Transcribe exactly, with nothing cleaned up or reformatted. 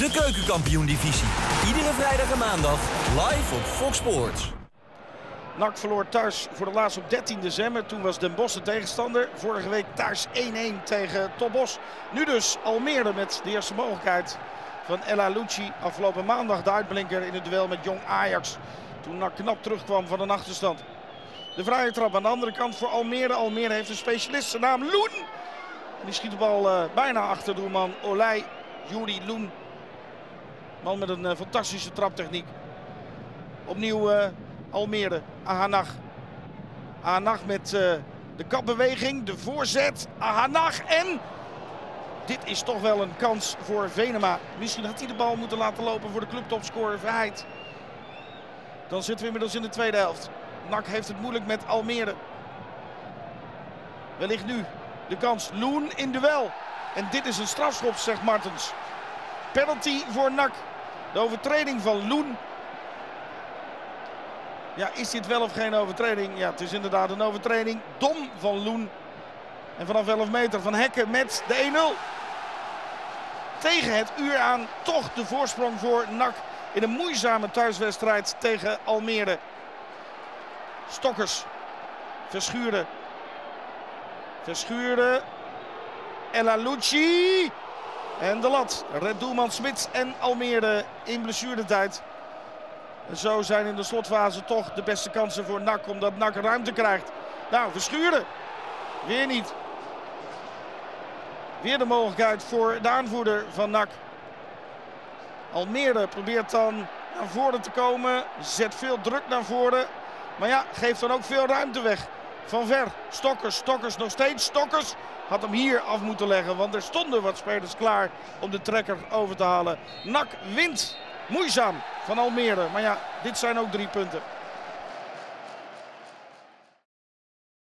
De Keukenkampioen-divisie. Iedere vrijdag en maandag live op Fox Sports. N A C verloor thuis voor de laatst op dertien december. Toen was Den Bosch de tegenstander. Vorige week thuis één-één tegen Topos. Nu dus Almere met de eerste mogelijkheid van El Alouchi. Afgelopen maandag de uitblinker in het duel met Jong Ajax. Toen N A C knap terugkwam van een achterstand. De vrije trap aan de andere kant voor Almere. Almere heeft een specialist, zijn naam Loen. En die schiet de bal uh, bijna achter doelman Olij. Juri Loen. Man met een uh, fantastische traptechniek. Opnieuw uh, Almere. Ahanag. Ahanag met uh, de kapbeweging. De voorzet. Ahanag en... Dit is toch wel een kans voor Venema. Misschien had hij de bal moeten laten lopen voor de clubtopscorer Verheid. Dan zitten we inmiddels in de tweede helft. N A C heeft het moeilijk met Almere. Wellicht nu de kans. Loen in duel. En dit is een strafschop, zegt Martens. Penalty voor N A C. De overtreding van Loen. Ja, is dit wel of geen overtreding? Ja, het is inderdaad een overtreding. Dom van Loen. En vanaf elf meter van Hekken met de één nul. Tegen het uur aan toch de voorsprong voor N A C. In een moeizame thuiswedstrijd tegen Almere. Stokkers. Verschuren. Verschuren. El Alouchi. En de lat. Red doelman Smits en Almere in blessuretijd. En zo zijn in de slotfase toch de beste kansen voor N A C. Omdat N A C ruimte krijgt. Nou, Verschuren. Weer niet. Weer de mogelijkheid voor de aanvoerder van N A C. Almere probeert dan naar voren te komen. Zet veel druk naar voren. Maar ja, geeft dan ook veel ruimte weg. Van ver. Stokkers, Stokkers nog steeds. Stokkers had hem hier af moeten leggen. Want er stonden wat spelers klaar om de trekker over te halen. N A C wint moeizaam van Almere. Maar ja, dit zijn ook drie punten.